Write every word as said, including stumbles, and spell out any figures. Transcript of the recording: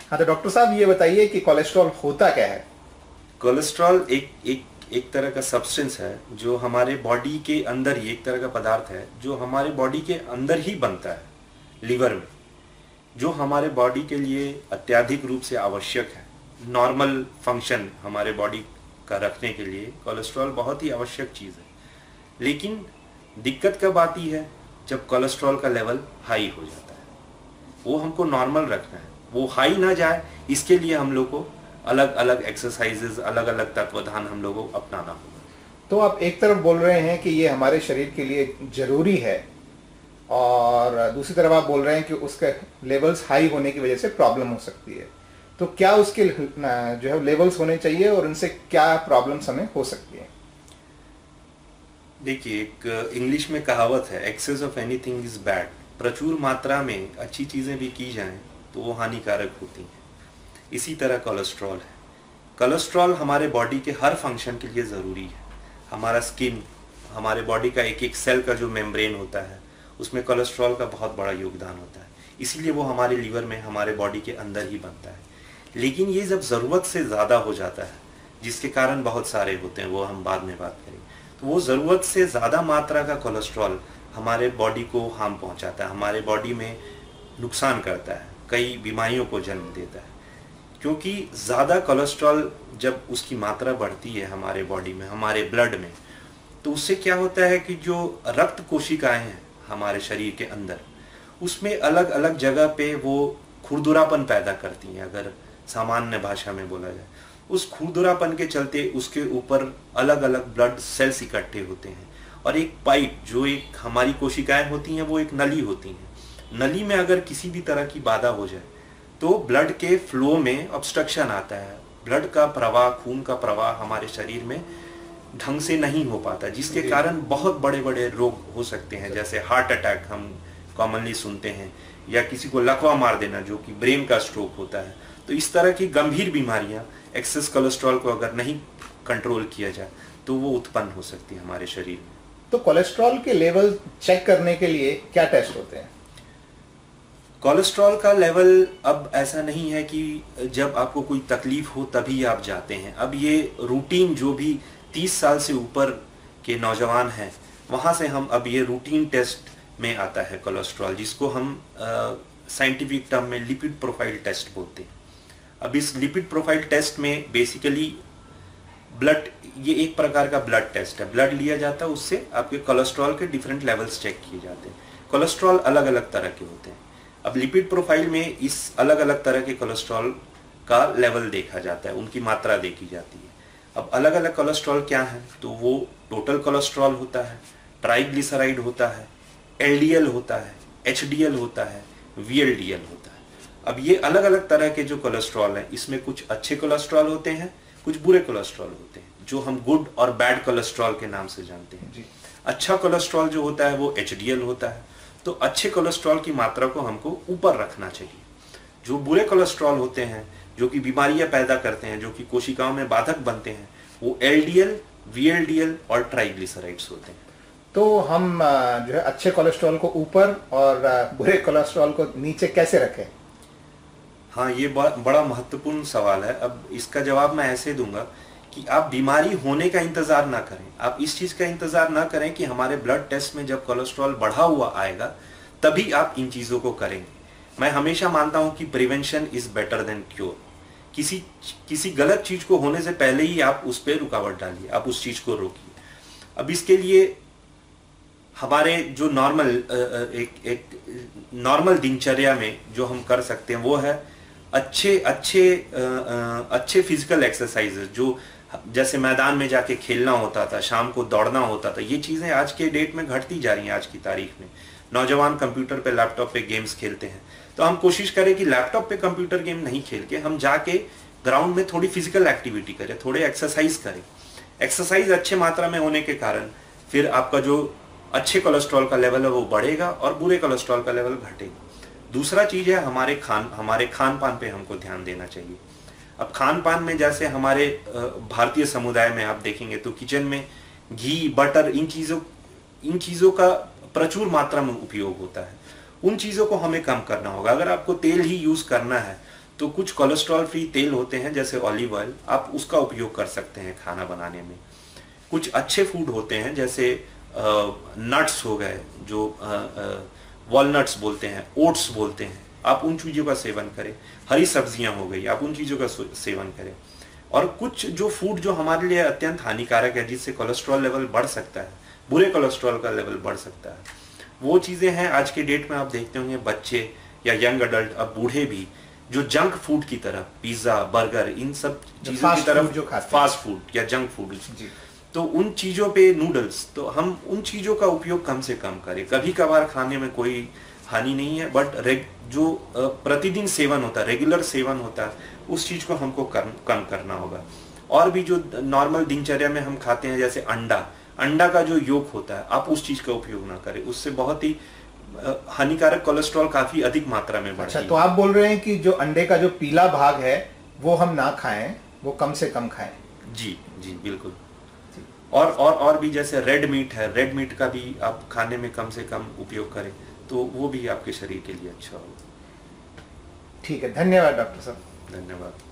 हाँ, तो डॉक्टर साहब ये बताइए कि कोलेस्ट्रॉल होता क्या है? कोलेस्ट्रॉल एक एक एक तरह का सब्सटेंस है जो हमारे बॉडी के अंदर ही, एक तरह का पदार्थ है जो हमारे बॉडी के अंदर ही बनता है, लीवर में, जो हमारे बॉडी के लिए अत्यधिक रूप से आवश्यक है। नॉर्मल फंक्शन हमारे बॉडी का रखने के लिए कोलेस्ट्रॉल बहुत ही आवश्यक चीज़ है। लेकिन दिक्कत कब आती है? जब कोलेस्ट्रॉल का लेवल हाई हो जाता है। वो हमको नॉर्मल रखना है, वो हाई ना जाए, इसके लिए हम लोग को अलग अलग एक्सरसाइजेज, अलग अलग तत्वधान हम लोगों को अपनाना होगा। तो आप एक तरफ बोल रहे हैं कि ये हमारे शरीर के लिए जरूरी है, और दूसरी तरफ आप बोल रहे हैं कि उसके लेवल्स हाई होने की वजह से प्रॉब्लम हो सकती है। तो क्या उसके जो है लेवल्स होने चाहिए और उनसे क्या प्रॉब्लम्स हमें हो सकती है? देखिए, एक इंग्लिश में कहावत है, excess of anything is bad. प्रचुर मात्रा में अच्छी चीज़ें भी की जाएं तो वो हानिकारक होती हैं। इसी तरह कोलेस्ट्रॉल है। कोलेस्ट्रॉल हमारे बॉडी के हर फंक्शन के लिए ज़रूरी है। हमारा स्किन, हमारे बॉडी का एक एक सेल का जो मेम्ब्रेन होता है, उसमें कोलेस्ट्रॉल का बहुत बड़ा योगदान होता है। इसीलिए वो हमारे लीवर में, हमारे बॉडी के अंदर ही बनता है। लेकिन ये जब ज़रूरत से ज़्यादा हो जाता है, जिसके कारण बहुत सारे होते हैं, वो हम बाद में बात करेंगे, तो वो ज़रूरत से ज़्यादा मात्रा का कोलेस्ट्रॉल हमारे बॉडी को हार्म पहुंचाता है, हमारे बॉडी में नुकसान करता है, कई बीमारियों को जन्म देता है। क्योंकि ज़्यादा कोलेस्ट्रॉल जब उसकी मात्रा बढ़ती है हमारे बॉडी में, हमारे ब्लड में, तो उससे क्या होता है कि जो रक्त कोशिकाएं हैं हमारे शरीर के अंदर, उसमें अलग अलग जगह पे वो खुरदुरापन पैदा करती हैं। अगर सामान्य भाषा में बोला जाए, उस खुरदुरापन के चलते उसके ऊपर अलग अलग ब्लड सेल्स इकट्ठे होते हैं, और एक पाइप, जो एक हमारी कोशिकाएं होती हैं, वो एक नली होती हैं। नली में अगर किसी भी तरह की बाधा हो जाए तो ब्लड के फ्लो में ऑब्स्ट्रक्शन आता है। ब्लड का प्रवाह, खून का प्रवाह हमारे शरीर में ढंग से नहीं हो पाता, जिसके कारण बहुत बड़े बड़े रोग हो सकते हैं, जैसे हार्ट अटैक हम कॉमनली सुनते हैं, या किसी को लकवा मार देना, जो कि ब्रेन का स्ट्रोक होता है। तो इस तरह की गंभीर बीमारियां एक्सेस कोलेस्ट्रॉल को अगर नहीं कंट्रोल किया जाए तो वो उत्पन्न हो सकती है हमारे शरीर में। तो कोलेस्ट्रॉल के लेवल चेक करने के लिए क्या टेस्ट होते हैं? कोलेस्ट्रॉल का लेवल अब ऐसा नहीं है कि जब आपको कोई तकलीफ हो तभी आप जाते हैं। अब ये रूटीन, जो भी तीस साल से ऊपर के नौजवान हैं, वहाँ से हम अब ये रूटीन टेस्ट में आता है कोलेस्ट्रॉल, जिसको हम साइंटिफिक टर्म में लिपिड प्रोफाइल टेस्ट बोलते हैं। अब इस लिपिड प्रोफाइल टेस्ट में बेसिकली ब्लड, ये एक प्रकार का ब्लड टेस्ट है। ब्लड लिया जाता है, उससे आपके कोलेस्ट्रॉल के डिफरेंट लेवल्स चेक किए जाते हैं। कोलेस्ट्रॉल अलग अलग तरह के होते हैं। अब लिपिड प्रोफाइल में इस अलग अलग तरह के कोलेस्ट्रॉल का लेवल देखा जाता है, उनकी मात्रा देखी जाती है। अब अलग अलग कोलेस्ट्रॉल क्या है, तो वो टोटल कोलेस्ट्रॉल होता है, ट्राइग्लिसराइड होता है, एलडीएल होता है, एचडीएल होता है, वीएलडीएल होता है। अब ये अलग अलग तरह के जो कोलेस्ट्रॉल हैं, इसमें कुछ अच्छे कोलेस्ट्रॉल होते हैं, कुछ बुरे कोलेस्ट्रॉल होते हैं, जो हम गुड और बैड कोलेस्ट्रॉल के नाम से जानते हैं जी। अच्छा कोलेस्ट्रॉल जो होता है वो एचडीएल होता है। तो अच्छे कोलेस्ट्रॉल की मात्रा को हमको ऊपर रखना चाहिए। जो बुरे कोलेस्ट्रॉल होते हैं, जो कि बीमारियां पैदा करते हैं, जो कि कोशिकाओं में बाधक बनते हैं, वो एलडीएल, वीएलडीएल और ट्राइग्लिसराइड्स होते हैं। तो हम जो है अच्छे कोलेस्ट्रॉल को ऊपर और बुरे कोलेस्ट्रॉल को नीचे कैसे रखें? हाँ, ये बड़ा महत्वपूर्ण सवाल है। अब इसका जवाब मैं ऐसे दूंगा कि आप बीमारी होने का इंतजार ना करें। आप इस चीज का इंतजार ना करें कि हमारे ब्लड टेस्ट में जब कोलेस्ट्रॉल बढ़ा हुआ आएगा तभी आप इन चीजों को करेंगे। मैं हमेशा मानता हूं कि prevention is better than cure. किसी किसी गलत चीज को होने से पहले ही आप उस पर रुकावट डालिए, आप उस चीज को रोकिए। अब इसके लिए हमारे जो नॉर्मल एक एक नॉर्मल दिनचर्या में जो हम कर सकते हैं वो है अच्छे अच्छे अच्छे फिजिकल एक्सरसाइजेज, जो जैसे मैदान में जाके खेलना होता था, शाम को दौड़ना होता था। ये चीज़ें आज के डेट में घटती जा रही हैं। आज की तारीख में नौजवान कंप्यूटर पे, लैपटॉप पे गेम्स खेलते हैं। तो हम कोशिश करें कि लैपटॉप पे कंप्यूटर गेम नहीं खेल के हम जाके ग्राउंड में थोड़ी फिजिकल एक्टिविटी करें, थोड़े एक्सरसाइज करें। एक्सरसाइज अच्छे मात्रा में होने के कारण फिर आपका जो अच्छे कोलेस्ट्रॉल का लेवल है वो बढ़ेगा और बुरे कोलेस्ट्रॉल का लेवल घटेगा। दूसरा चीज है हमारे खान हमारे खान पान पे हमको ध्यान देना चाहिए। अब खान पान में जैसे हमारे भारतीय समुदाय में आप देखेंगे तो किचन में घी, बटर, इन चीजों इन चीजों का प्रचुर मात्रा में उपयोग होता है। उन चीजों को हमें कम करना होगा। अगर आपको तेल ही यूज करना है तो कुछ कोलेस्ट्रॉल फ्री तेल होते हैं जैसे ऑलिव ऑयल, आप उसका उपयोग कर सकते हैं खाना बनाने में। कुछ अच्छे फूड होते हैं जैसे नट्स हो गए, जो वॉलनट्स बोलते हैं, ओट्स बोलते हैं, आप उन चीज़ों का सेवन करें। हरी सब्जियां हो गई, आप उन चीज़ों का सेवन करें। और कुछ जो फूड जो हमारे लिए अत्यंत हानिकारक है, जिससे कोलेस्ट्रॉल लेवल बढ़ सकता है, बुरे कोलेस्ट्रॉल का लेवल बढ़ सकता है, वो चीज़ें हैं आज के डेट में आप देखते होंगे बच्चे या यंग अडल्ट, अब बूढ़े भी, जो जंक फूड की तरफ, पिज्ज़ा, बर्गर, इन सब चीज़ों की तरफ, जो फास्ट फूड या जंक फूड, तो उन चीज़ों पे, नूडल्स, तो हम उन चीज़ों का उपयोग कम से कम करें। कभी कभार खाने में कोई हानि नहीं है, बट रेग जो प्रतिदिन सेवन होता है, रेगुलर सेवन होता है, उस चीज़ को हमको कम कम करना होगा। और भी जो नॉर्मल दिनचर्या में हम खाते हैं, जैसे अंडा, अंडा का जो योग होता है, आप उस चीज़ का उपयोग ना करें, उससे बहुत ही हानिकारक कोलेस्ट्रॉल काफ़ी अधिक मात्रा में बढ़ती है। अच्छा, तो आप बोल रहे हैं कि जो अंडे का जो पीला भाग है वो हम ना खाएं, वो कम से कम खाएं। जी जी बिल्कुल। और और और भी जैसे रेड मीट है, रेड मीट का भी आप खाने में कम से कम उपयोग करें, तो वो भी आपके शरीर के लिए अच्छा होगा। ठीक है, धन्यवाद डॉक्टर साहब। धन्यवाद।